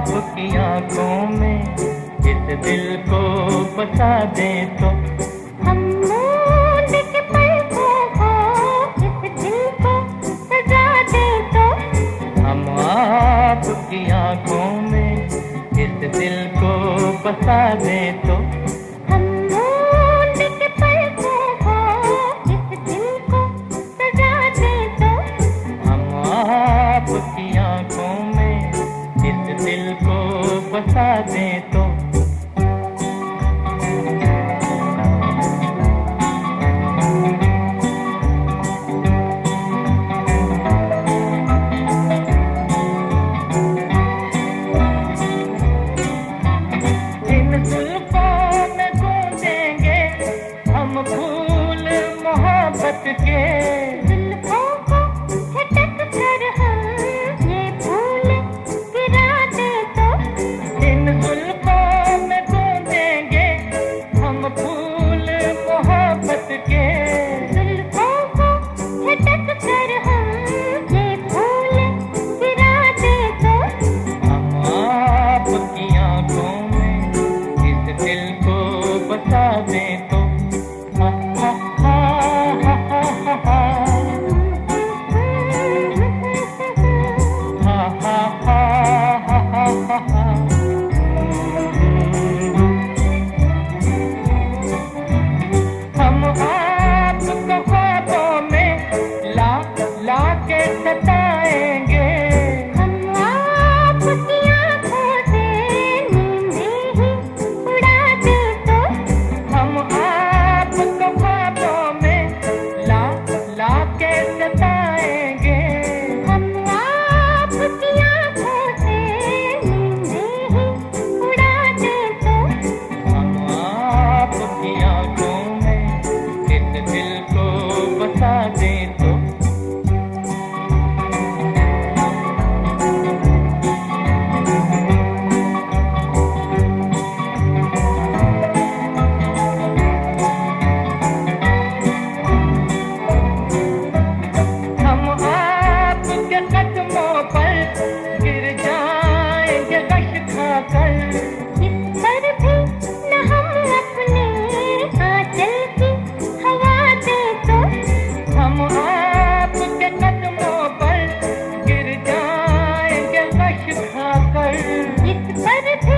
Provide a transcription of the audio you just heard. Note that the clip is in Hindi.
आपकी आंखों में इस दिल को बसा दें तो हम मूंद के पलकों को इस दिल को सजा दें तो हम आपकी आंखों में इस दिल को बसा दें तो हम मूंद के पलकों को इस दिल को सजा दें तो हम आपकी आंखों में इस दिल को बसा दें तो इन जुल्फों में गूंजेंगे हम फूल मोहब्बत के जुल्फों को झटक कर हम ये फूल गिरा दें तो इन जुल्फों में गूंजेंगे हम फूल मोहब्बत के जुल्फों को झटक कर हम ये फूल गिरा दें तो हम आपकी आंखों में इस दिल को बसा दें तो हा हा हा हा हा हा हा हा हा हा हा हा। हम आपको ख्वाबों में ला ला के सताएंगे हम आपकी आँखों से नींदें ही उड़ा दें तो हम आपको ख्वाबों में ला ला के सताएंगे हम आपकी आँखों से नींदें ही उड़ा दें तो हम आपकी आंखों में इस दिल को बसा दें तो हम आपके कदमों पर गिर जाएंगे गश खाकर इस पर भी न हम अपने आंचल की हवा दें तो हम आपके कदमों पर गिर जाएंगे गश खाकर इस पर भी